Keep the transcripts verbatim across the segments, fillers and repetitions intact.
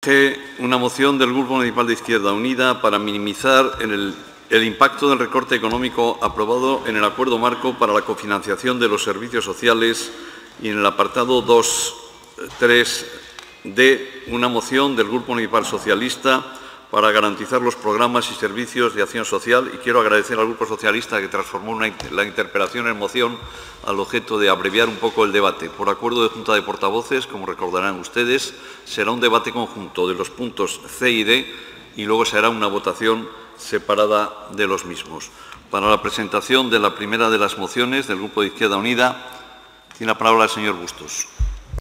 Urge una moción del Grupo Municipal de Izquierda Unida para minimizar en el, el impacto del recorte económico aprobado en el Acuerdo Marco para la cofinanciación de los servicios sociales y en el apartado dos punto tres de una moción del Grupo Municipal Socialista para garantizar los programas y servicios de acción social. Y quiero agradecer al Grupo Socialista que transformó una, la interpelación en moción al objeto de abreviar un poco el debate. Por acuerdo de Junta de Portavoces, como recordarán ustedes, será un debate conjunto de los puntos C y D y luego se hará una votación separada de los mismos. Para la presentación de la primera de las mociones del Grupo de Izquierda Unida, tiene la palabra el señor Bustos.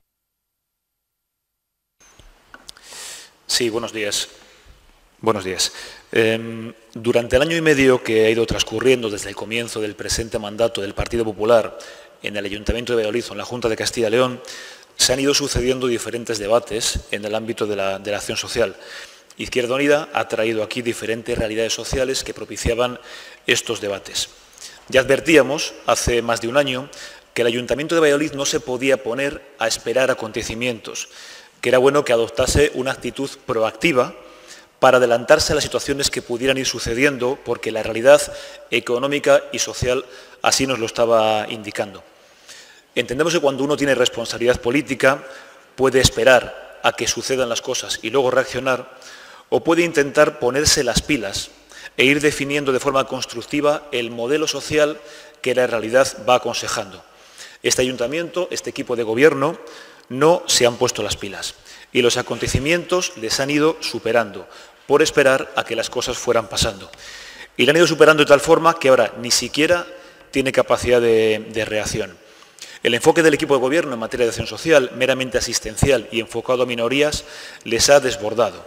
Sí, buenos días. Buenos días. Eh, durante el año y medio que ha ido transcurriendo desde el comienzo del presente mandato del Partido Popular en el Ayuntamiento de Valladolid o en la Junta de Castilla y León, se han ido sucediendo diferentes debates en el ámbito de la, de la acción social. Izquierda Unida ha traído aquí diferentes realidades sociales que propiciaban estos debates. Ya advertíamos hace más de un año que el Ayuntamiento de Valladolid no se podía poner a esperar acontecimientos, que era bueno que adoptase una actitud proactiva para adelantarse a las situaciones que pudieran ir sucediendo, porque la realidad económica y social así nos lo estaba indicando. Entendemos que cuando uno tiene responsabilidad política puede esperar a que sucedan las cosas y luego reaccionar, o puede intentar ponerse las pilas e ir definiendo de forma constructiva el modelo social que la realidad va aconsejando. Este ayuntamiento, este equipo de gobierno, no se han puesto las pilas y los acontecimientos les han ido superando por esperar a que las cosas fueran pasando. Y le han ido superando de tal forma que ahora ni siquiera tiene capacidad de, de reacción. El enfoque del equipo de gobierno en materia de acción social, meramente asistencial y enfocado a minorías, les ha desbordado.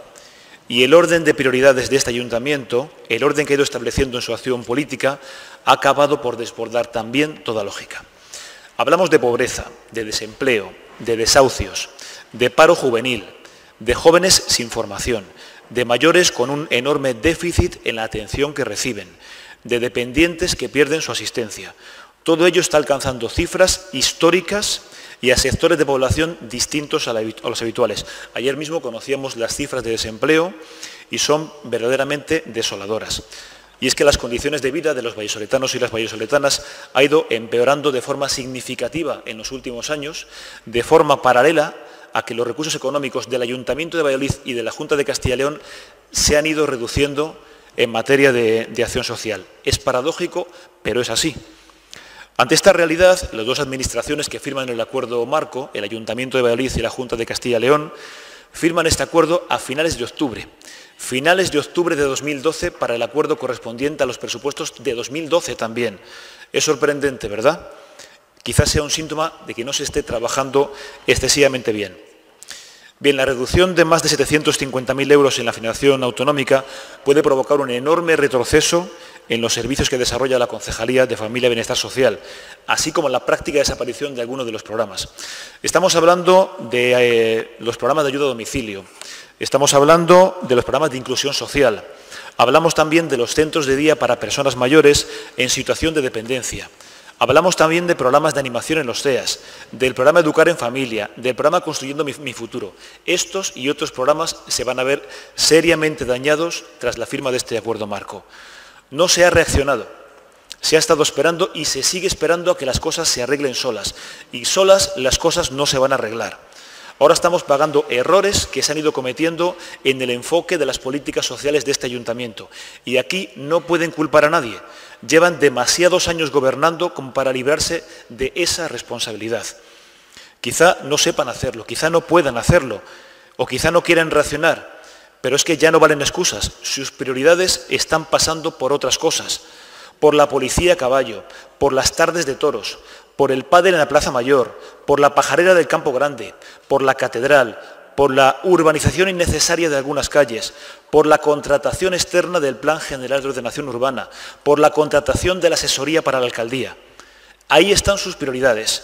Y el orden de prioridades de este ayuntamiento, el orden que ha ido estableciendo en su acción política, ha acabado por desbordar también toda lógica. Hablamos de pobreza, de desempleo, de desahucios, de paro juvenil, de jóvenes sin formación, de mayores con un enorme déficit en la atención que reciben, de dependientes que pierden su asistencia. Todo ello está alcanzando cifras históricas y a sectores de población distintos a, la, a los habituales. Ayer mismo conocíamos las cifras de desempleo y son verdaderamente desoladoras. Y es que las condiciones de vida de los vallisoletanos y las vallisoletanas ha ido empeorando de forma significativa en los últimos años, de forma paralela a que los recursos económicos del Ayuntamiento de Valladolid y de la Junta de Castilla y León se han ido reduciendo en materia de, de acción social. Es paradójico, pero es así. Ante esta realidad, las dos administraciones que firman el acuerdo marco, el Ayuntamiento de Valladolid y la Junta de Castilla y León, firman este acuerdo a finales de octubre. Finales de octubre de dos mil doce para el acuerdo correspondiente a los presupuestos de dos mil doce también. Es sorprendente, ¿verdad? Quizás sea un síntoma de que no se esté trabajando excesivamente bien. Bien, la reducción de más de setecientos cincuenta mil euros en la financiación autonómica puede provocar un enorme retroceso en los servicios que desarrolla la Concejalía de Familia y Bienestar Social, así como en la práctica desaparición de algunos de los programas. Estamos hablando de eh, los programas de ayuda a domicilio, estamos hablando de los programas de inclusión social, hablamos también de los centros de día para personas mayores en situación de dependencia. Hablamos también de programas de animación en los C E A S, del programa Educar en Familia, del programa Construyendo mi, mi Futuro. Estos y otros programas se van a ver seriamente dañados tras la firma de este acuerdo marco. No se ha reaccionado, se ha estado esperando y se sigue esperando a que las cosas se arreglen solas. Y solas las cosas no se van a arreglar. Ahora estamos pagando errores que se han ido cometiendo en el enfoque de las políticas sociales de este ayuntamiento. Y aquí no pueden culpar a nadie. Llevan demasiados años gobernando como para librarse de esa responsabilidad. Quizá no sepan hacerlo, quizá no puedan hacerlo, o quizá no quieran reaccionar, pero es que ya no valen excusas. Sus prioridades están pasando por otras cosas, por la policía a caballo, por las tardes de toros, por el pádel en la Plaza Mayor, por la pajarera del Campo Grande, por la catedral, por la urbanización innecesaria de algunas calles, por la contratación externa del Plan General de Ordenación Urbana, por la contratación de la asesoría para la alcaldía. Ahí están sus prioridades,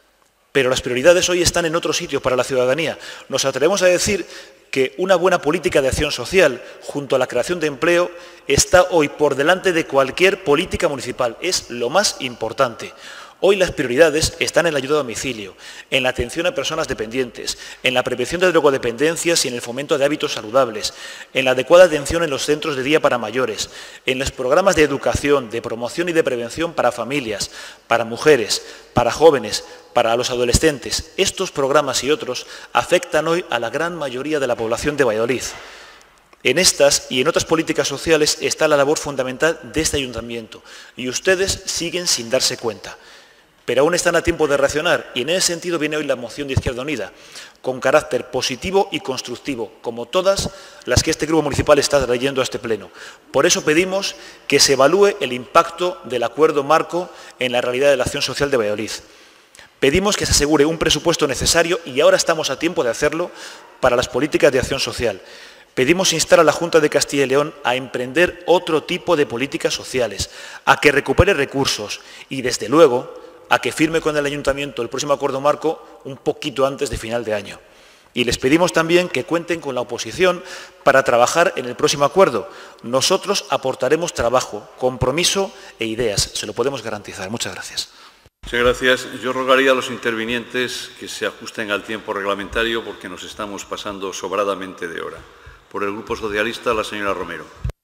pero las prioridades hoy están en otro sitio para la ciudadanía. Nos atrevemos a decir que una buena política de acción social, junto a la creación de empleo, está hoy por delante de cualquier política municipal. Es lo más importante. Hoy las prioridades están en la ayuda a domicilio, en la atención a personas dependientes, en la prevención de drogodependencias y en el fomento de hábitos saludables, en la adecuada atención en los centros de día para mayores, en los programas de educación, de promoción y de prevención para familias, para mujeres, para jóvenes, para los adolescentes. Estos programas y otros afectan hoy a la gran mayoría de la población de Valladolid. En estas y en otras políticas sociales está la labor fundamental de este ayuntamiento y ustedes siguen sin darse cuenta. Pero aún están a tiempo de reaccionar y en ese sentido viene hoy la moción de Izquierda Unida, con carácter positivo y constructivo, como todas las que este grupo municipal está trayendo a este pleno. Por eso pedimos que se evalúe el impacto del acuerdo marco en la realidad de la acción social de Valladolid. Pedimos que se asegure un presupuesto necesario, y ahora estamos a tiempo de hacerlo, para las políticas de acción social. Pedimos instar a la Junta de Castilla y León a emprender otro tipo de políticas sociales, a que recupere recursos y, desde luego, a que firme con el Ayuntamiento el próximo acuerdo marco un poquito antes de final de año. Y les pedimos también que cuenten con la oposición para trabajar en el próximo acuerdo. Nosotros aportaremos trabajo, compromiso e ideas. Se lo podemos garantizar. Muchas gracias. Muchas gracias. Yo rogaría a los intervinientes que se ajusten al tiempo reglamentario porque nos estamos pasando sobradamente de hora. Por el Grupo Socialista, la señora Romero.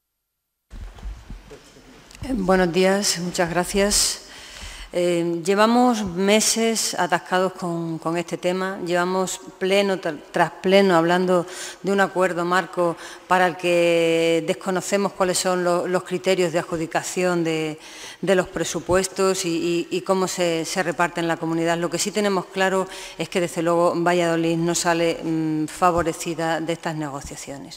Buenos días. Muchas gracias. Eh, llevamos meses atascados con, con este tema, llevamos pleno tras pleno hablando de un acuerdo marco para el que desconocemos cuáles son lo, los criterios de adjudicación de, de los presupuestos y, y, y cómo se, se reparte en la comunidad. Lo que sí tenemos claro es que, desde luego, Valladolid no sale mmm, favorecida de estas negociaciones.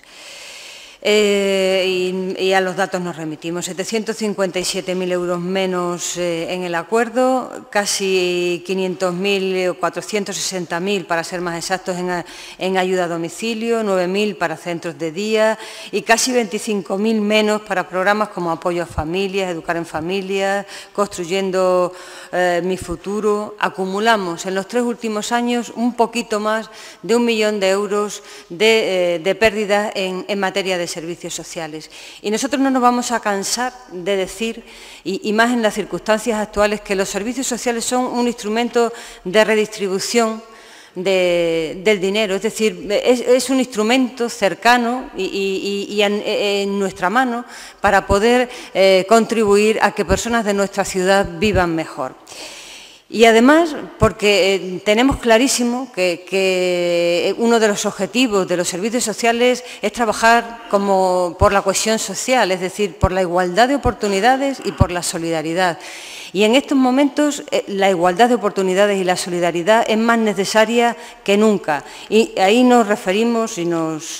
Eh, y, y a los datos nos remitimos. setecientos cincuenta y siete mil euros menos eh, en el acuerdo, casi quinientos mil o cuatrocientos sesenta mil, para ser más exactos, en, en ayuda a domicilio, nueve mil para centros de día y casi veinticinco mil menos para programas como apoyo a familias, educar en familias, construyendo eh, mi futuro. Acumulamos en los tres últimos años un poquito más de un millón de euros de, eh, de pérdidas en, en materia de servicios sociales. Y nosotros no nos vamos a cansar de decir, y, y más en las circunstancias actuales, que los servicios sociales son un instrumento de redistribución de, del dinero, es decir, es, es un instrumento cercano y, y, y en, en nuestra mano para poder eh, contribuir a que personas de nuestra ciudad vivan mejor. Y además, porque eh, tenemos clarísimo que, que uno de los objetivos de los servicios sociales es trabajar como por la cohesión social, es decir, por la igualdad de oportunidades y por la solidaridad. Y en estos momentos eh, la igualdad de oportunidades y la solidaridad es más necesaria que nunca. Y ahí nos referimos y nos,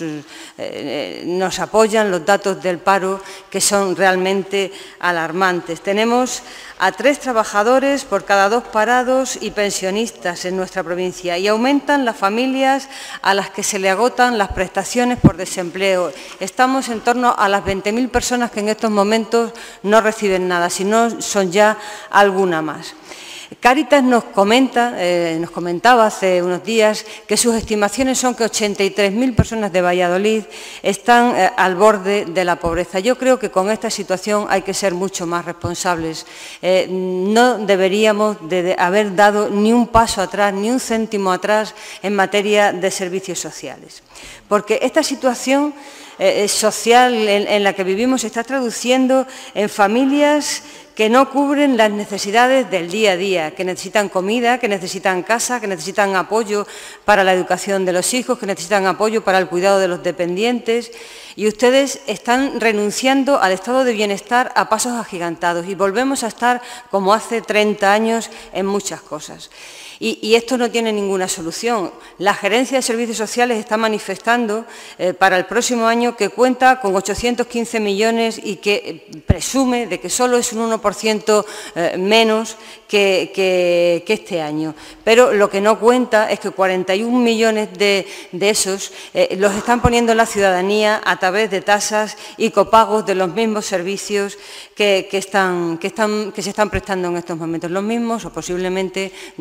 eh, nos apoyan los datos del paro, que son realmente alarmantes. Tenemos a tres trabajadores por cada dos parados y pensionistas en nuestra provincia, y aumentan las familias a las que se le agotan las prestaciones por desempleo. Estamos en torno a las veinte mil personas que en estos momentos no reciben nada, si no son ya alguna más. Cáritas nos comenta, eh, nos comentaba hace unos días que sus estimaciones son que ochenta y tres mil personas de Valladolid están eh, al borde de la pobreza. Yo creo que con esta situación hay que ser mucho más responsables. Eh, no deberíamos de, de haber dado ni un paso atrás, ni un céntimo atrás en materia de servicios sociales. Porque esta situación eh, social en, en la que vivimos se está traduciendo en familias que no cubren las necesidades del día a día, que necesitan comida, que necesitan casa, que necesitan apoyo para la educación de los hijos, que necesitan apoyo para el cuidado de los dependientes. Y ustedes están renunciando al estado de bienestar a pasos agigantados y volvemos a estar como hace treinta años en muchas cosas. Y, y esto no tiene ninguna solución. La Gerencia de Servicios Sociales está manifestando eh, para el próximo año que cuenta con ochocientos quince millones y que eh, presume de que solo es un uno por ciento eh, menos que, que, que este año. Pero lo que no cuenta es que cuarenta y un millones de, de esos eh, los están poniendo la ciudadanía a través de tasas y copagos de los mismos servicios que, que, están, que, están, que se están prestando en estos momentos. Los mismos o posiblemente, dado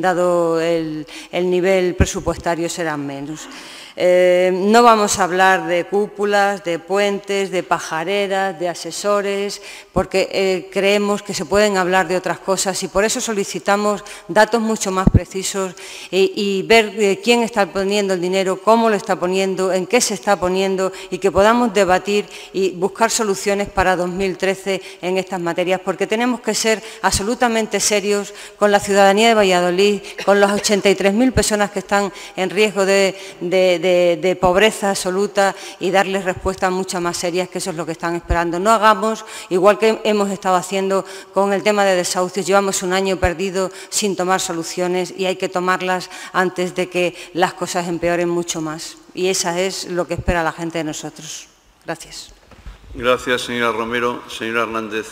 tanto el, el nivel presupuestario será menos. Eh, no vamos a hablar de cúpulas, de puentes, de pajareras, de asesores, porque eh, creemos que se pueden hablar de otras cosas y por eso solicitamos datos mucho más precisos y, y ver eh, quién está poniendo el dinero, cómo lo está poniendo, en qué se está poniendo y que podamos debatir y buscar soluciones para dos mil trece en estas materias, porque tenemos que ser absolutamente serios con la ciudadanía de Valladolid, con las ochenta y tres mil personas que están en riesgo de, de, de De, de pobreza absoluta y darles respuestas mucho más serias, que eso es lo que están esperando. No hagamos, igual que hemos estado haciendo con el tema de desahucios, llevamos un año perdido sin tomar soluciones y hay que tomarlas antes de que las cosas empeoren mucho más. Y esa es lo que espera la gente de nosotros. Gracias. Gracias, señora Romero. Señora Hernández.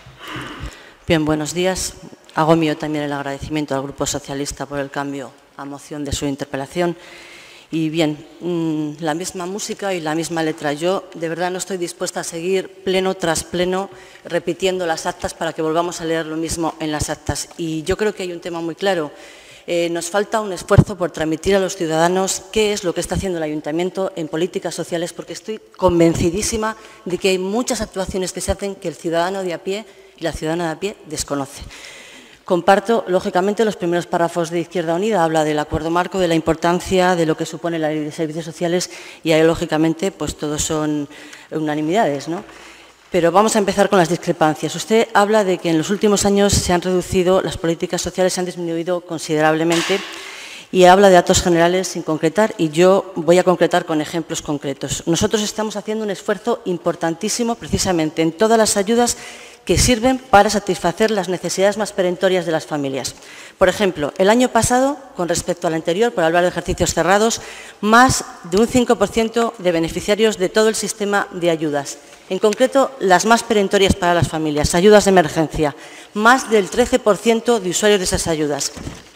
Bien, buenos días. Hago mío también el agradecimiento al Grupo Socialista por el cambio a moción de su interpelación. Y bien, mmm, la misma música y la misma letra. Yo de verdad no estoy dispuesta a seguir pleno tras pleno repitiendo las actas para que volvamos a leer lo mismo en las actas. Y yo creo que hay un tema muy claro. Eh, nos falta un esfuerzo por transmitir a los ciudadanos qué es lo que está haciendo el Ayuntamiento en políticas sociales, porque estoy convencidísima de que hay muchas actuaciones que se hacen que el ciudadano de a pie y la ciudadana de a pie desconoce. Comparto, lógicamente, los primeros párrafos de Izquierda Unida, habla del acuerdo marco, de la importancia de lo que supone la ley de servicios sociales y ahí, lógicamente, pues todos son unanimidades, ¿no? Pero vamos a empezar con las discrepancias. Usted habla de que en los últimos años se han reducido, las políticas sociales se han disminuido considerablemente y habla de datos generales sin concretar y yo voy a concretar con ejemplos concretos. Nosotros estamos haciendo un esfuerzo importantísimo precisamente en todas las ayudas que sirven para satisfacer las necesidades más perentorias de las familias. Por ejemplo, el año pasado, con respecto al anterior, por hablar de ejercicios cerrados, más de un cinco por ciento de beneficiarios de todo el sistema de ayudas. En concreto, las más perentorias para las familias, ayudas de emergencia, más del trece por ciento de usuarios de esas ayudas.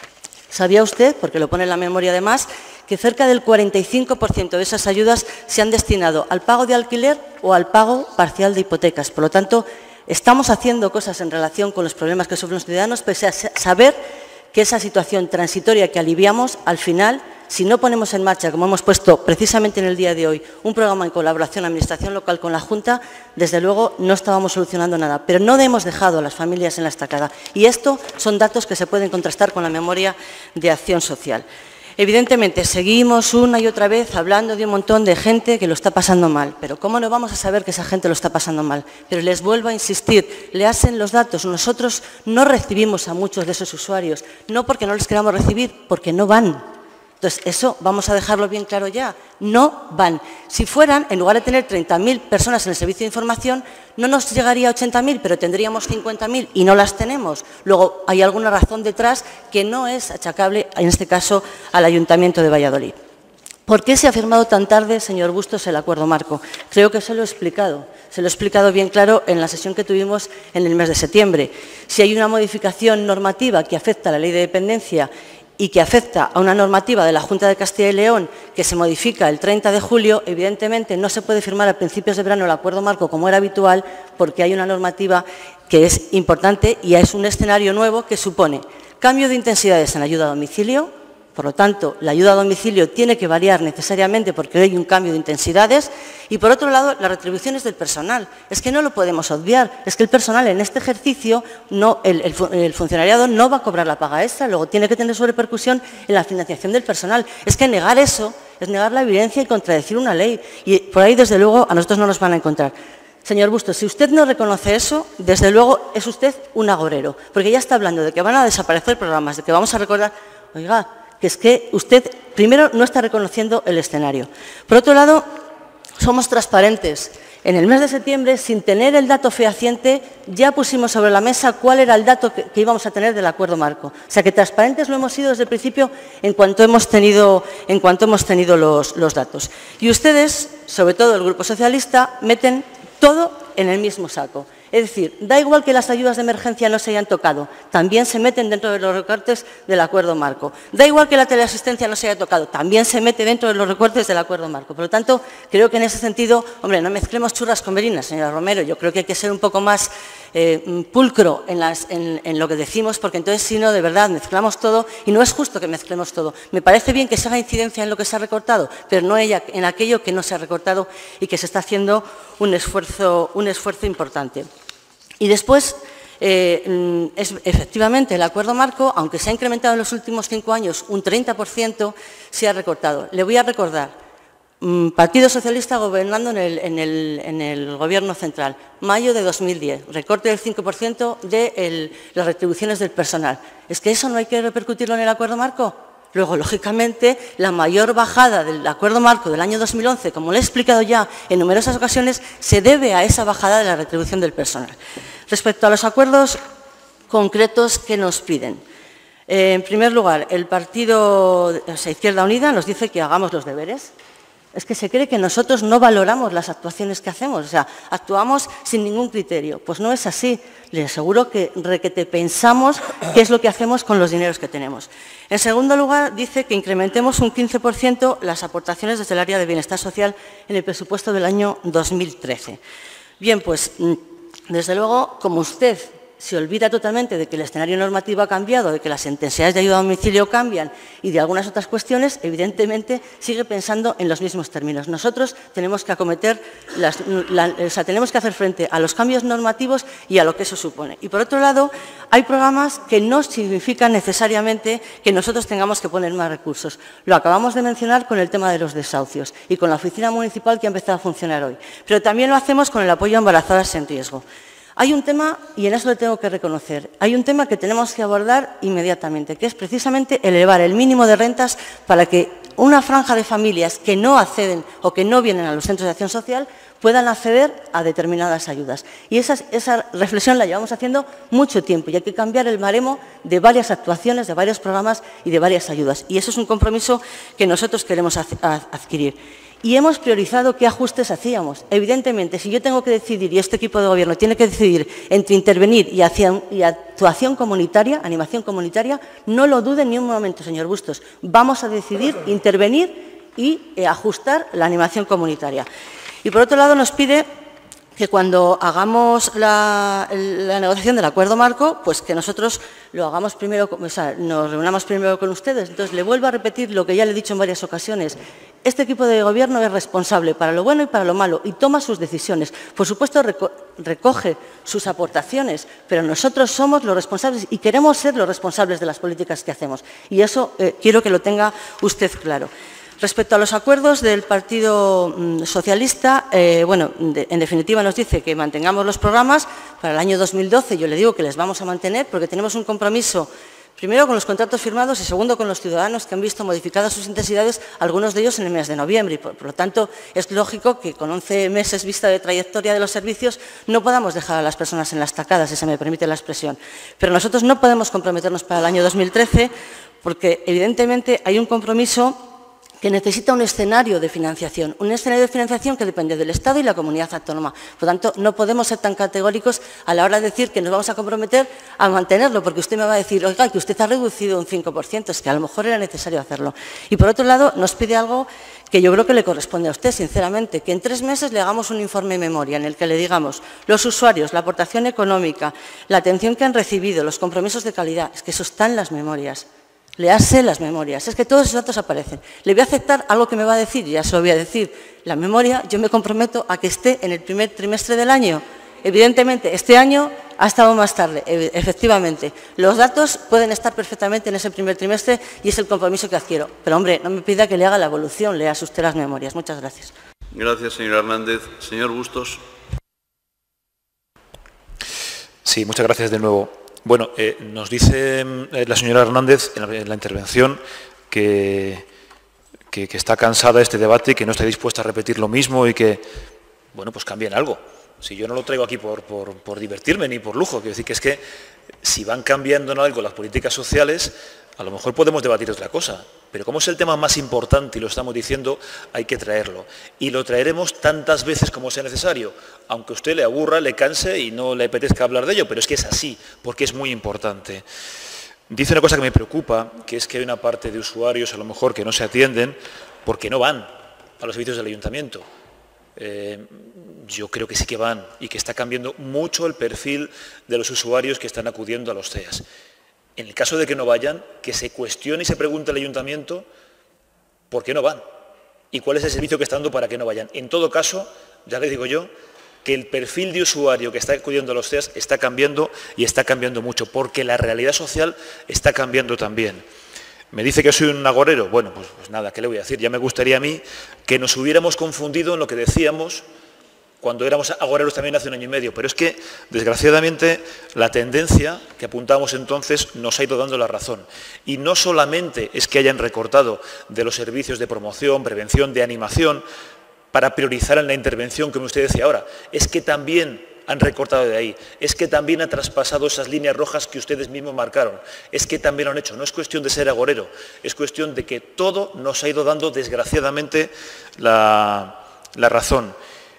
¿Sabía usted, porque lo pone en la memoria además, que cerca del cuarenta y cinco por ciento de esas ayudas se han destinado al pago de alquiler o al pago parcial de hipotecas? Por lo tanto, estamos haciendo cosas en relación con los problemas que sufren los ciudadanos, pese a saber que esa situación transitoria que aliviamos, al final, si no ponemos en marcha, como hemos puesto precisamente en el día de hoy, un programa en colaboración Administración local con la Junta, desde luego no estábamos solucionando nada. Pero no hemos dejado a las familias en la estacada. Y esto son datos que se pueden contrastar con la memoria de acción social. Evidentemente, seguimos una y otra vez hablando de un montón de gente que lo está pasando mal. Pero ¿cómo no vamos a saber que esa gente lo está pasando mal? Pero les vuelvo a insistir, le hacen los datos. Nosotros no recibimos a muchos de esos usuarios, no porque no les queramos recibir, porque no van. Entonces, eso vamos a dejarlo bien claro ya, no van. Si fueran, en lugar de tener treinta mil personas en el servicio de información, no nos llegaría a ochenta mil, pero tendríamos cincuenta mil y no las tenemos. Luego, hay alguna razón detrás que no es achacable, en este caso, al Ayuntamiento de Valladolid. ¿Por qué se ha firmado tan tarde, señor Bustos, el acuerdo marco? Creo que se lo he explicado. Se lo he explicado bien claro en la sesión que tuvimos en el mes de septiembre. Si hay una modificación normativa que afecta a la ley de dependencia y que afecta a una normativa de la Junta de Castilla y León que se modifica el treinta de julio, evidentemente no se puede firmar a principios de verano el acuerdo marco como era habitual porque hay una normativa que es importante y es un escenario nuevo que supone cambio de intensidades en la ayuda a domicilio. Por lo tanto, la ayuda a domicilio tiene que variar necesariamente porque hay un cambio de intensidades. Y, por otro lado, las retribuciones del personal. Es que no lo podemos obviar. Es que el personal en este ejercicio, no, el, el, el funcionariado no va a cobrar la paga extra, luego tiene que tener su repercusión en la financiación del personal. Es que negar eso es negar la evidencia y contradecir una ley. Y por ahí, desde luego, a nosotros no nos van a encontrar. Señor Bustos, si usted no reconoce eso, desde luego es usted un agorero. Porque ya está hablando de que van a desaparecer programas, de que vamos a recordar... Oiga, que es que usted, primero, no está reconociendo el escenario. Por otro lado, somos transparentes. En el mes de septiembre, sin tener el dato fehaciente, ya pusimos sobre la mesa cuál era el dato que, que íbamos a tener del acuerdo marco. O sea, que transparentes lo hemos sido desde el principio en cuanto hemos tenido, en cuanto hemos tenido los, los datos. Y ustedes, sobre todo el Grupo Socialista, meten todo en el mismo saco. Es decir, da igual que las ayudas de emergencia no se hayan tocado, también se meten dentro de los recortes del acuerdo marco. Da igual que la teleasistencia no se haya tocado, también se mete dentro de los recortes del acuerdo marco. Por lo tanto, creo que en ese sentido, hombre, no mezclemos churras con merinas, señora Romero. Yo creo que hay que ser un poco más eh, pulcro en, las, en, en lo que decimos, porque entonces, si no, de verdad, mezclamos todo y no es justo que mezclemos todo. Me parece bien que se haga incidencia en lo que se ha recortado, pero no en aquello que no se ha recortado y que se está haciendo un esfuerzo, un esfuerzo importante. Y después, eh, es, efectivamente, el acuerdo marco, aunque se ha incrementado en los últimos cinco años un treinta por ciento, se ha recortado. Le voy a recordar. Partido Socialista gobernando en el, en, el, en el Gobierno central, mayo de dos mil diez, recorte del cinco por ciento de el, las retribuciones del personal. ¿Es que eso no hay que repercutirlo en el acuerdo marco? Luego, lógicamente, la mayor bajada del acuerdo marco del año dos mil once, como le he explicado ya en numerosas ocasiones, se debe a esa bajada de la retribución del personal. Respecto a los acuerdos concretos que nos piden. Eh, en primer lugar, el Partido o sea, Izquierda Unida nos dice que hagamos los deberes. Es que se cree que nosotros no valoramos las actuaciones que hacemos, o sea, actuamos sin ningún criterio. Pues no es así. Les aseguro que requete pensamos qué es lo que hacemos con los dineros que tenemos. En segundo lugar, dice que incrementemos un quince por ciento las aportaciones desde el área de bienestar social en el presupuesto del año dos mil trece. Bien, pues, desde luego, como usted se olvida totalmente de que el escenario normativo ha cambiado, de que las intensidades de ayuda a domicilio cambian y de algunas otras cuestiones, evidentemente sigue pensando en los mismos términos. Nosotros tenemos que acometer, las, la, o sea, tenemos que hacer frente a los cambios normativos y a lo que eso supone. Y por otro lado, hay programas que no significan necesariamente que nosotros tengamos que poner más recursos. Lo acabamos de mencionar con el tema de los desahucios y con la oficina municipal que ha empezado a funcionar hoy. Pero también lo hacemos con el apoyo a embarazadas en riesgo. Hay un tema, y en eso lo tengo que reconocer, hay un tema que tenemos que abordar inmediatamente, que es precisamente elevar el mínimo de rentas para que una franja de familias que no acceden o que no vienen a los centros de acción social puedan acceder a determinadas ayudas. Y esa, esa reflexión la llevamos haciendo mucho tiempo y hay que cambiar el baremo de varias actuaciones, de varios programas y de varias ayudas. Y eso es un compromiso que nosotros queremos adquirir. Y hemos priorizado qué ajustes hacíamos. Evidentemente, si yo tengo que decidir, y este equipo de gobierno tiene que decidir entre intervenir y, hacia, y actuación comunitaria, animación comunitaria, no lo duden ni un momento, señor Bustos. Vamos a decidir intervenir y eh, ajustar la animación comunitaria. Y por otro lado nos pide que cuando hagamos la, la negociación del acuerdo marco, pues que nosotros lo hagamos primero, o sea, nos reunamos primero con ustedes. Entonces, le vuelvo a repetir lo que ya le he dicho en varias ocasiones. Este equipo de gobierno es responsable para lo bueno y para lo malo y toma sus decisiones. Por supuesto, reco recoge sus aportaciones, pero nosotros somos los responsables y queremos ser los responsables de las políticas que hacemos. Y eso eh, quiero que lo tenga usted claro. Respecto a los acuerdos del Partido Socialista, eh, bueno, de, en definitiva nos dice que mantengamos los programas para el año dos mil doce. Yo le digo que les vamos a mantener porque tenemos un compromiso, primero con los contratos firmados y segundo con los ciudadanos que han visto modificadas sus intensidades, algunos de ellos en el mes de noviembre. Y por, por lo tanto, es lógico que con once meses vista de trayectoria de los servicios no podamos dejar a las personas en las tacadas, si se me permite la expresión. Pero nosotros no podemos comprometernos para el año dos mil trece porque evidentemente hay un compromiso que necesita un escenario de financiación, un escenario de financiación que depende del Estado y la comunidad autónoma. Por lo tanto, no podemos ser tan categóricos a la hora de decir que nos vamos a comprometer a mantenerlo, porque usted me va a decir, oiga, que usted ha reducido un cinco por ciento, es que a lo mejor era necesario hacerlo. Y por otro lado, nos pide algo que yo creo que le corresponde a usted, sinceramente, que en tres meses le hagamos un informe de memoria en el que le digamos los usuarios, la aportación económica, la atención que han recibido, los compromisos de calidad, es que eso está en las memorias. Le hace las memorias, es que todos esos datos aparecen. Le voy a aceptar algo que me va a decir, ya se lo voy a decir. La memoria, yo me comprometo a que esté en el primer trimestre del año. Evidentemente, este año ha estado más tarde, efectivamente. Los datos pueden estar perfectamente en ese primer trimestre y es el compromiso que adquiero. Pero, hombre, no me pida que le haga la evolución, lea usted las memorias. Muchas gracias. Gracias, señor Hernández. Señor Bustos. Sí, muchas gracias de nuevo. Bueno, eh, nos dice eh, la señora Hernández en la, en la intervención que, que, que está cansada de este debate y que no está dispuesta a repetir lo mismo y que, bueno, pues cambien algo. Si yo no lo traigo aquí por, por, por divertirme ni por lujo, quiero decir que es que si van cambiando en algo las políticas sociales, a lo mejor podemos debatir otra cosa, pero como es el tema más importante y lo estamos diciendo, hay que traerlo. Y lo traeremos tantas veces como sea necesario, aunque a usted le aburra, le canse y no le apetezca hablar de ello, pero es que es así, porque es muy importante. Dice una cosa que me preocupa, que es que hay una parte de usuarios a lo mejor que no se atienden porque no van a los servicios del ayuntamiento. Eh, yo creo que sí que van y que está cambiando mucho el perfil de los usuarios que están acudiendo a los C E A S. En el caso de que no vayan, que se cuestione y se pregunte al ayuntamiento por qué no van y cuál es el servicio que está dando para que no vayan. En todo caso, ya le digo yo, que el perfil de usuario que está acudiendo a los C E A S está cambiando y está cambiando mucho, porque la realidad social está cambiando también. ¿Me dice que soy un agorero? Bueno, pues, pues nada, ¿qué le voy a decir? Ya me gustaría a mí que nos hubiéramos confundido en lo que decíamos cuando éramos agoreros también hace un año y medio, pero es que, desgraciadamente, la tendencia que apuntábamos entonces nos ha ido dando la razón. Y no solamente es que hayan recortado de los servicios de promoción, prevención, de animación, para priorizar en la intervención, como usted decía ahora, es que también han recortado de ahí, es que también han traspasado esas líneas rojas que ustedes mismos marcaron, es que también lo han hecho. No es cuestión de ser agorero, es cuestión de que todo nos ha ido dando, desgraciadamente, la, la razón.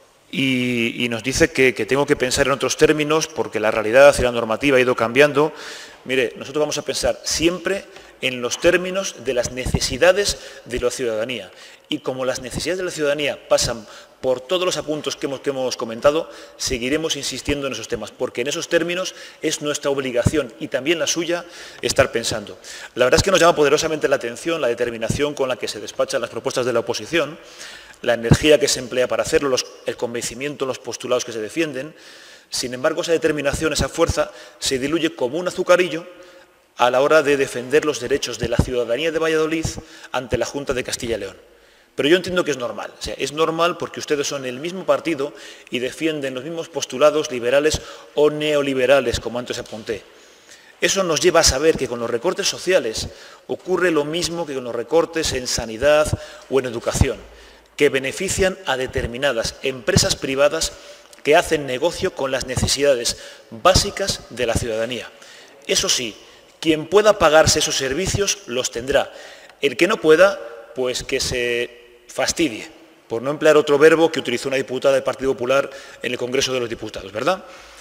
Y, y nos dice que, que tengo que pensar en otros términos porque la realidad y la normativa ha ido cambiando. Mire, nosotros vamos a pensar siempre en los términos de las necesidades de la ciudadanía. Y como las necesidades de la ciudadanía pasan por todos los apuntos que hemos, que hemos comentado, seguiremos insistiendo en esos temas, porque en esos términos es nuestra obligación y también la suya estar pensando. La verdad es que nos llama poderosamente la atención la determinación con la que se despachan las propuestas de la oposición, la energía que se emplea para hacerlo, los, el convencimiento, los postulados que se defienden. Sin embargo, esa determinación, esa fuerza, se diluye como un azucarillo a la hora de defender los derechos de la ciudadanía de Valladolid ante la Junta de Castilla y León. Pero yo entiendo que es normal, o sea, es normal porque ustedes son el mismo partido y defienden los mismos postulados liberales o neoliberales, como antes apunté. Eso nos lleva a saber que con los recortes sociales ocurre lo mismo que con los recortes en sanidad o en educación, que benefician a determinadas empresas privadas que hacen negocio con las necesidades básicas de la ciudadanía. Eso sí, quien pueda pagarse esos servicios los tendrá. El que no pueda, pues que se fastidie, por no emplear otro verbo que utilizó una diputada del Partido Popular en el Congreso de los Diputados, ¿verdad?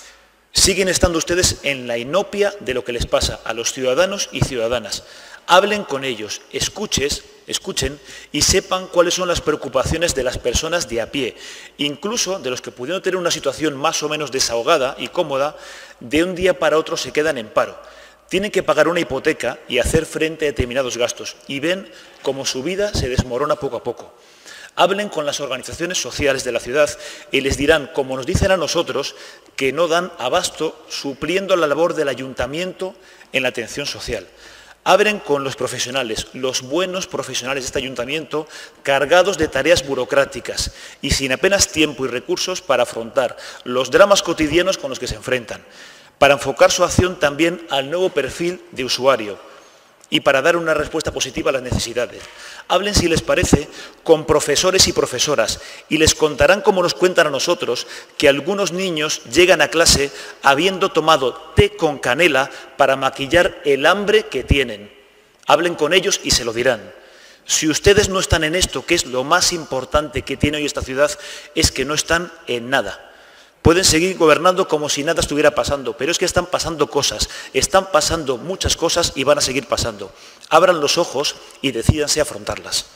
Siguen estando ustedes en la inopia de lo que les pasa a los ciudadanos y ciudadanas. Hablen con ellos, escuches, escuchen y sepan cuáles son las preocupaciones de las personas de a pie, incluso de los que pudiendo tener una situación más o menos desahogada y cómoda, de un día para otro se quedan en paro. Tienen que pagar una hipoteca y hacer frente a determinados gastos y ven cómo su vida se desmorona poco a poco. Hablen con las organizaciones sociales de la ciudad y les dirán, como nos dicen a nosotros, que no dan abasto supliendo la labor del ayuntamiento en la atención social. Hablen con los profesionales, los buenos profesionales de este ayuntamiento, cargados de tareas burocráticas y sin apenas tiempo y recursos para afrontar los dramas cotidianos con los que se enfrentan, para enfocar su acción también al nuevo perfil de usuario y para dar una respuesta positiva a las necesidades. Hablen, si les parece, con profesores y profesoras y les contarán, como nos cuentan a nosotros, que algunos niños llegan a clase habiendo tomado té con canela para maquillar el hambre que tienen. Hablen con ellos y se lo dirán. Si ustedes no están en esto, que es lo más importante que tiene hoy esta ciudad, es que no están en nada. Pueden seguir gobernando como si nada estuviera pasando, pero es que están pasando cosas, están pasando muchas cosas y van a seguir pasando. Abran los ojos y decídanse a afrontarlas.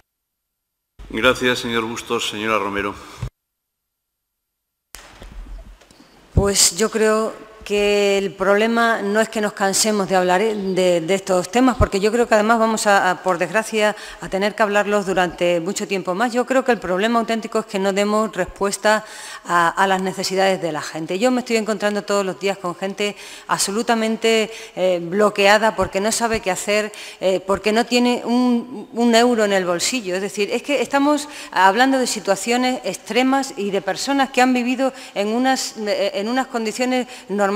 Gracias, señor Bustos. Señora Romero. Pues yo creo que el problema no es que nos cansemos de hablar de, de estos temas, porque yo creo que además vamos a, a, por desgracia, a tener que hablarlos durante mucho tiempo más. Yo creo que el problema auténtico es que no demos respuesta a, a las necesidades de la gente. Yo me estoy encontrando todos los días con gente absolutamente eh, bloqueada porque no sabe qué hacer, eh, porque no tiene un, un euro en el bolsillo. Es decir, es que estamos hablando de situaciones extremas y de personas que han vivido en unas, en unas condiciones normales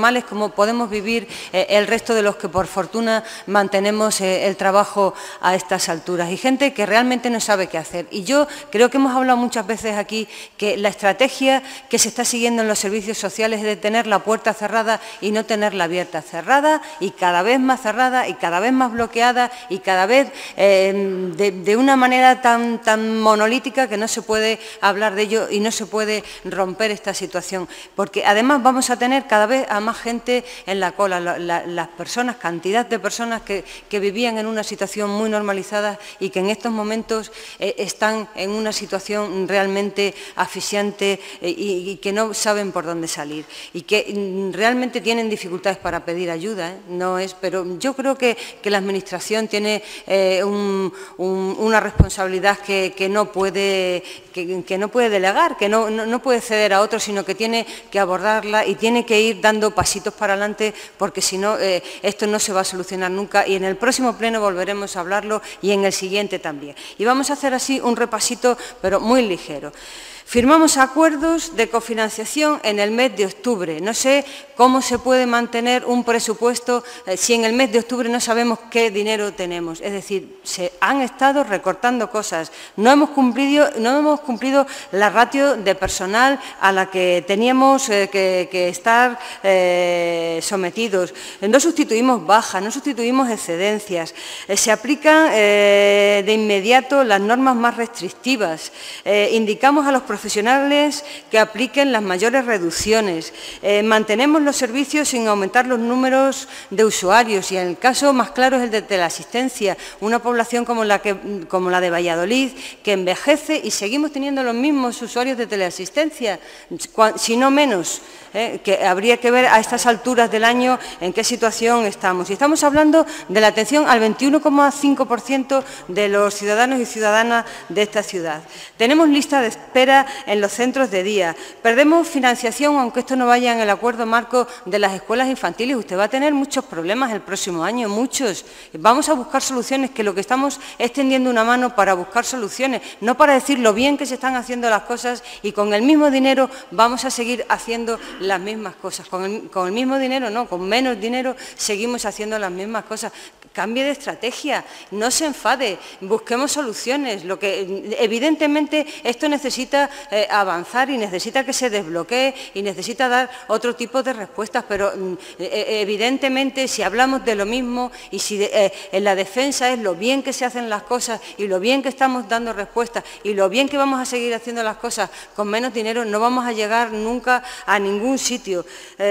normales como podemos vivir eh, el resto de los que por fortuna mantenemos eh, el trabajo a estas alturas. Y gente que realmente no sabe qué hacer. Y yo creo que hemos hablado muchas veces aquí que la estrategia que se está siguiendo en los servicios sociales es de tener la puerta cerrada y no tenerla abierta, cerrada y cada vez más cerrada y cada vez más bloqueada y cada vez eh, de, de una manera tan, tan monolítica que no se puede hablar de ello y no se puede romper esta situación. Porque además vamos a tener cada vez a más gente en la cola, la, la, las personas, cantidad de personas que, que vivían en una situación muy normalizada y que en estos momentos eh, están en una situación realmente asfixiante eh, y, y que no saben por dónde salir y que mm, realmente tienen dificultades para pedir ayuda, ¿eh? No es, pero yo creo que, que la Administración tiene eh, un, un, una responsabilidad que, que, no puede, que, que no puede delegar, que no, no, no puede ceder a otros, sino que tiene que abordarla y tiene que ir dando pasitos para adelante, porque si no, eh, esto no se va a solucionar nunca y en el próximo pleno volveremos a hablarlo y en el siguiente también. Y vamos a hacer así un repasito, pero muy ligero. Firmamos acuerdos de cofinanciación en el mes de octubre. No sé cómo se puede mantener un presupuesto eh, si en el mes de octubre no sabemos qué dinero tenemos. Es decir, se han estado recortando cosas. No hemos cumplido, no hemos cumplido la ratio de personal a la que teníamos eh, que, que estar eh, sometidos. No sustituimos bajas, no sustituimos excedencias. Eh, se aplican eh, de inmediato las normas más restrictivas. Eh, indicamos a los profesionales que apliquen las mayores reducciones. Eh, mantenemos los servicios sin aumentar los números de usuarios y en el caso más claro es el de teleasistencia, una población como la, que, como la de Valladolid que envejece y seguimos teniendo los mismos usuarios de teleasistencia, si no menos. Eh, que habría que ver a estas alturas del año en qué situación estamos. Y estamos hablando de la atención al veintiuno coma cinco por ciento de los ciudadanos y ciudadanas de esta ciudad. Tenemos lista de espera en los centros de día. Perdemos financiación, aunque esto no vaya en el acuerdo marco de las escuelas infantiles. Usted va a tener muchos problemas el próximo año, muchos. Vamos a buscar soluciones, que lo que estamos es tendiendo una mano para buscar soluciones, no para decir lo bien que se están haciendo las cosas y con el mismo dinero vamos a seguir haciendo las mismas cosas. Con el, con el mismo dinero, no, con menos dinero seguimos haciendo las mismas cosas. Cambie de estrategia, no se enfade, busquemos soluciones. Lo que, evidentemente, esto necesita eh, avanzar y necesita que se desbloquee y necesita dar otro tipo de respuestas, pero eh, evidentemente, si hablamos de lo mismo y si eh, en la defensa es lo bien que se hacen las cosas y lo bien que estamos dando respuestas y lo bien que vamos a seguir haciendo las cosas con menos dinero, no vamos a llegar nunca a ningún sitio.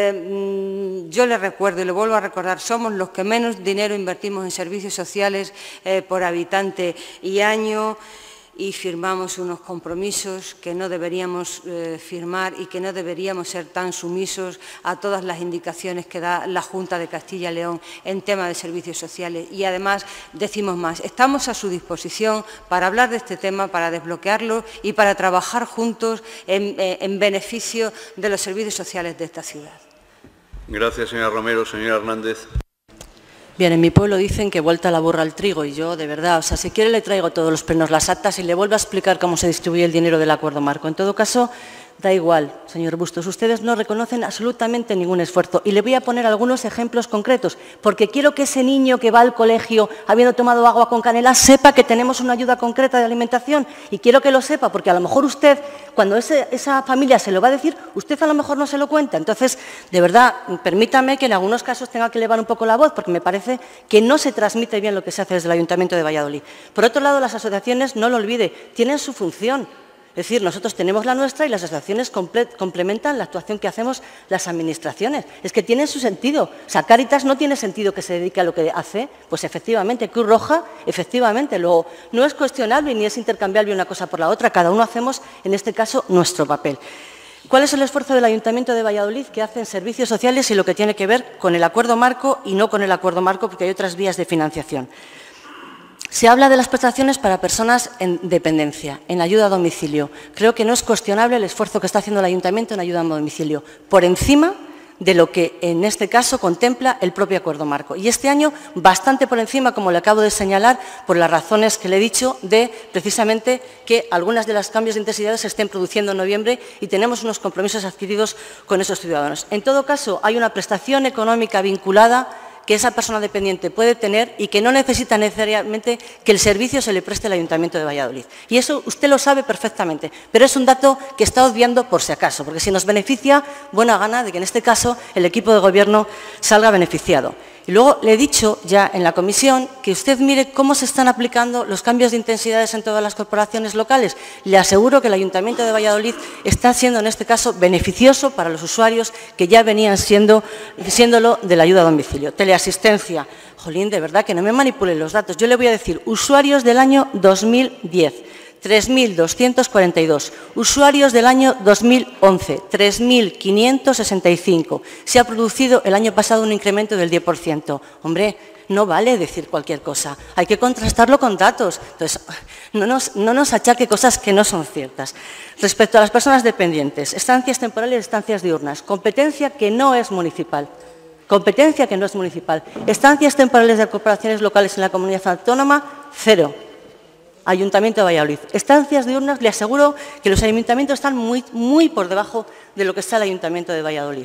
Eh, yo le recuerdo y le vuelvo a recordar, somos los que menos dinero invertimos en servicios sociales eh, por habitante y año y firmamos unos compromisos que no deberíamos eh, firmar y que no deberíamos ser tan sumisos a todas las indicaciones que da la Junta de Castilla y León en tema de servicios sociales. Y además decimos más, estamos a su disposición para hablar de este tema, para desbloquearlo y para trabajar juntos en, eh, en beneficio de los servicios sociales de esta ciudad. Gracias, señora Romero. Señora Hernández. Bien, en mi pueblo dicen que vuelta la burra al trigo y yo, de verdad, o sea, si quiere le traigo todos los plenos, las actas y le vuelvo a explicar cómo se distribuye el dinero del acuerdo marco. En todo caso, da igual, señor Bustos, ustedes no reconocen absolutamente ningún esfuerzo y le voy a poner algunos ejemplos concretos, porque quiero que ese niño que va al colegio habiendo tomado agua con canela sepa que tenemos una ayuda concreta de alimentación y quiero que lo sepa, porque a lo mejor usted, cuando ese, esa familia se lo va a decir, usted a lo mejor no se lo cuenta. Entonces, de verdad, permítame que en algunos casos tenga que elevar un poco la voz, porque me parece que no se transmite bien lo que se hace desde el Ayuntamiento de Valladolid. Por otro lado, las asociaciones, no lo olvide, tienen su función. Es decir, nosotros tenemos la nuestra y las asociaciones complementan la actuación que hacemos las administraciones. Es que tienen su sentido. O sea, Cáritas no tiene sentido que se dedique a lo que hace. Pues efectivamente, Cruz Roja, efectivamente. Luego, no es cuestionable ni es intercambiable una cosa por la otra. Cada uno hacemos, en este caso, nuestro papel. ¿Cuál es el esfuerzo del Ayuntamiento de Valladolid que hace en servicios sociales y lo que tiene que ver con el acuerdo marco y no con el acuerdo marco, porque hay otras vías de financiación? Se habla de las prestaciones para personas en dependencia, en ayuda a domicilio. Creo que no es cuestionable el esfuerzo que está haciendo el Ayuntamiento en ayuda a domicilio, por encima de lo que en este caso contempla el propio acuerdo marco. Y este año bastante por encima, como le acabo de señalar, por las razones que le he dicho, de precisamente que algunas de los cambios de intensidad se estén produciendo en noviembre y tenemos unos compromisos adquiridos con esos ciudadanos. En todo caso, hay una prestación económica vinculada que esa persona dependiente puede tener y que no necesita necesariamente que el servicio se le preste al Ayuntamiento de Valladolid. Y eso usted lo sabe perfectamente, pero es un dato que está obviando por si acaso, porque si nos beneficia, buena gana de que en este caso el equipo de Gobierno salga beneficiado. Y luego le he dicho ya en la comisión que usted mire cómo se están aplicando los cambios de intensidades en todas las corporaciones locales. Le aseguro que el Ayuntamiento de Valladolid está siendo en este caso beneficioso para los usuarios que ya venían siendo, siéndolo de la ayuda a domicilio. Teleasistencia. Jolín, de verdad que no me manipulen los datos. Yo le voy a decir usuarios del año dos mil diez. tres mil doscientos cuarenta y dos. Usuarios del año dos mil once, tres mil quinientos sesenta y cinco. Se ha producido el año pasado un incremento del diez por ciento. Hombre, no vale decir cualquier cosa, hay que contrastarlo con datos. Entonces, no nos, no nos achaque cosas que no son ciertas. Respecto a las personas dependientes, estancias temporales y estancias diurnas, competencia que no es municipal. Competencia que no es municipal. Estancias temporales de corporaciones locales en la comunidad autónoma, cero. Ayuntamiento de Valladolid. Estancias diurnas, le aseguro que los ayuntamientos están muy, muy por debajo de lo que está el Ayuntamiento de Valladolid.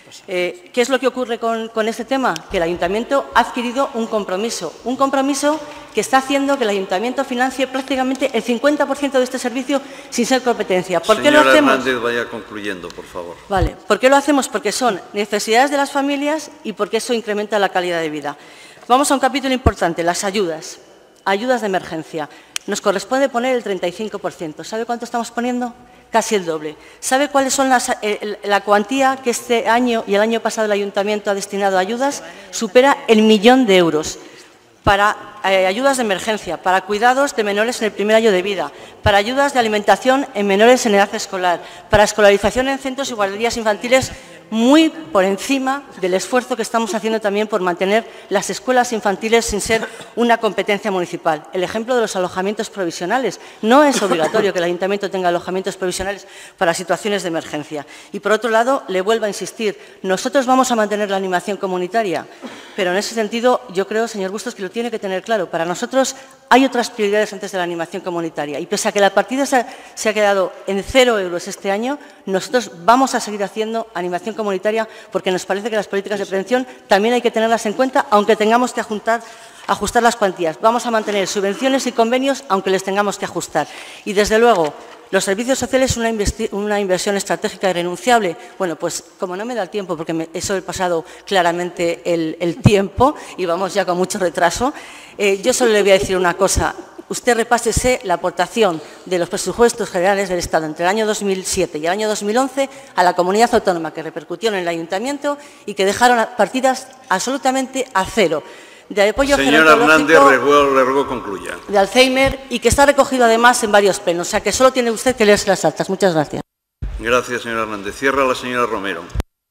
Eh, ¿Qué es lo que ocurre con, con este tema? Que el Ayuntamiento ha adquirido un compromiso, un compromiso que está haciendo que el Ayuntamiento financie prácticamente el cincuenta por ciento de este servicio sin ser competencia. ¿Por qué lo hacemos? Hernández, vaya concluyendo, por favor. Vale. ¿Por qué lo hacemos? Porque son necesidades de las familias y porque eso incrementa la calidad de vida. Vamos a un capítulo importante, las ayudas. Ayudas de emergencia. Nos corresponde poner el treinta y cinco por ciento. ¿Sabe cuánto estamos poniendo? Casi el doble. ¿Sabe cuáles son las, eh, la cuantía que este año y el año pasado el Ayuntamiento ha destinado a ayudas? Supera el millón de euros para eh, ayudas de emergencia, para cuidados de menores en el primer año de vida, para ayudas de alimentación en menores en edad escolar, para escolarización en centros y guarderías infantiles, muy por encima del esfuerzo que estamos haciendo también por mantener las escuelas infantiles sin ser una competencia municipal. El ejemplo de los alojamientos provisionales. No es obligatorio que el Ayuntamiento tenga alojamientos provisionales para situaciones de emergencia. Y, por otro lado, le vuelvo a insistir, nosotros vamos a mantener la animación comunitaria, pero en ese sentido yo creo, señor Bustos, que lo tiene que tener claro. Para nosotros hay otras prioridades antes de la animación comunitaria y pese a que la partida se ha, se ha quedado en cero euros este año, nosotros vamos a seguir haciendo animación comunitaria porque nos parece que las políticas de prevención también hay que tenerlas en cuenta, aunque tengamos que ajustar, ajustar las cuantías. Vamos a mantener subvenciones y convenios, aunque les tengamos que ajustar. Y, desde luego, los servicios sociales son una, una inversión estratégica irrenunciable. Bueno, pues como no me da el tiempo, porque me, eso he pasado claramente el, el tiempo y vamos ya con mucho retraso, eh, yo solo le voy a decir una cosa. Usted repásese la aportación de los presupuestos generales del Estado entre el año dos mil siete y el año dos mil once a la comunidad autónoma que repercutieron en el Ayuntamiento y que dejaron partidas absolutamente a cero. De apoyo Señora Hernández, le ruego concluya. De Alzheimer y que está recogido además en varios plenos. O sea que solo tiene usted que leerse las actas. Muchas gracias. Gracias, señora Hernández. Cierra la señora Romero.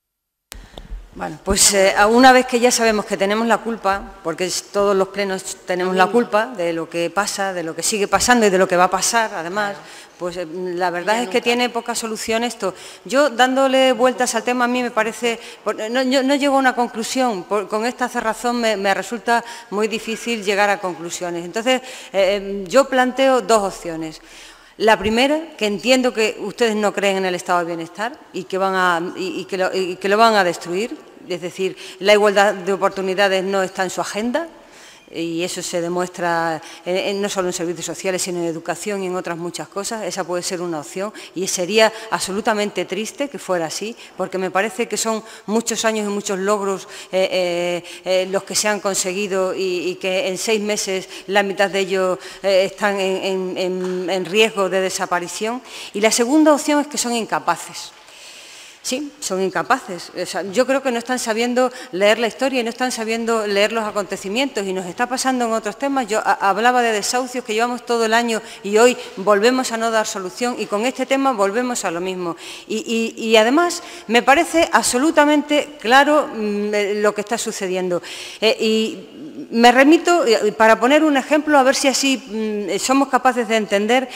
Bueno, pues eh, una vez que ya sabemos que tenemos la culpa, porque todos los plenos tenemos la culpa de lo que pasa, de lo que sigue pasando y de lo que va a pasar, además, pues eh, la verdad es que tiene poca solución esto. Yo, dándole vueltas al tema, a mí me parece, no, yo no llego a una conclusión, por, con esta cerrazón me, me resulta muy difícil llegar a conclusiones. Entonces, eh, yo planteo dos opciones. La primera, que entiendo que ustedes no creen en el estado de bienestar y que, van a, y, y que, lo, y que lo van a destruir, es decir, la igualdad de oportunidades no está en su agenda y eso se demuestra en, en, no solo en servicios sociales, sino en educación y en otras muchas cosas. Esa puede ser una opción y sería absolutamente triste que fuera así, porque me parece que son muchos años y muchos logros eh, eh, eh, los que se han conseguido y, y que en seis meses la mitad de ellos eh, están en, en, en, en riesgo de desaparición. Y la segunda opción es que son incapaces. Sí, son incapaces. O sea, yo creo que no están sabiendo leer la historia y no están sabiendo leer los acontecimientos y nos está pasando en otros temas. Yo a, hablaba de desahucios que llevamos todo el año y hoy volvemos a no dar solución y con este tema volvemos a lo mismo. Y, y, y además me parece absolutamente claro mmm, lo que está sucediendo. Eh, y me remito, para poner un ejemplo, a ver si así mmm, somos capaces de entender.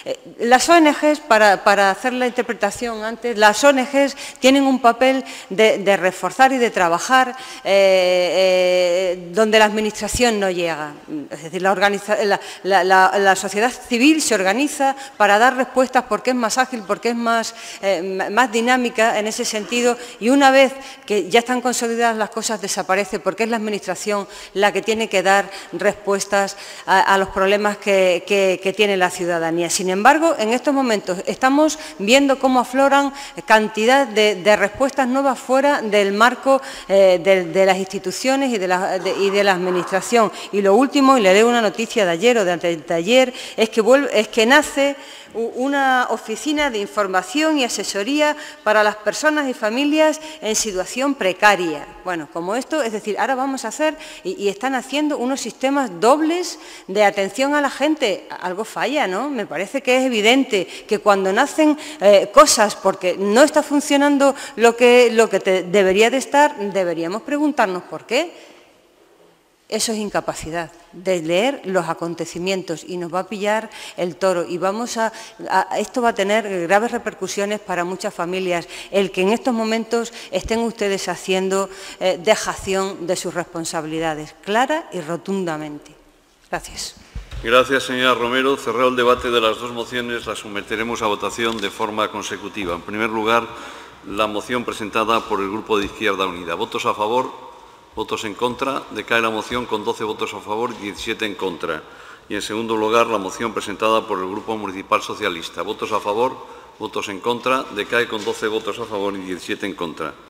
Eh, las O N Ges, para, para hacer la interpretación antes, las O N Ges tienen un papel de, de reforzar y de trabajar eh, eh, donde la administración no llega. Es decir, la, organiza, la, la, la, la sociedad civil se organiza para dar respuestas porque es más ágil, porque es más, eh, más dinámica en ese sentido, y una vez que ya están consolidadas las cosas desaparece porque es la administración la que tiene que dar respuestas a, a los problemas que, que, que tiene la ciudadanía. Sin embargo, en estos momentos estamos viendo cómo afloran cantidad de, de respuestas nuevas fuera del marco eh, de, de las instituciones y de la, de, y de la administración. Y lo último, y le leo una noticia de ayer o de antes de ayer, es que, vuelve, es que nace una oficina de información y asesoría para las personas y familias en situación precaria. Bueno, como esto, es decir, ahora vamos a hacer y, y están haciendo unos sistemas dobles de atención a la gente. Algo falla, ¿no? Me parece que es evidente que cuando nacen eh, cosas porque no está funcionando lo que, lo que te debería de estar, deberíamos preguntarnos por qué. Eso es incapacidad de leer los acontecimientos y nos va a pillar el toro y vamos a, a, esto va a tener graves repercusiones para muchas familias, el que en estos momentos estén ustedes haciendo eh, dejación de sus responsabilidades, clara y rotundamente. Gracias. Gracias, señora Romero. Cerrado el debate de las dos mociones, las someteremos a votación de forma consecutiva. En primer lugar, la moción presentada por el Grupo de Izquierda Unida. ¿Votos a favor? ¿Votos en contra? Decae la moción con doce votos a favor y diecisiete en contra. Y, en segundo lugar, la moción presentada por el Grupo Municipal Socialista. ¿Votos a favor? ¿Votos en contra? Decae con doce votos a favor y diecisiete en contra.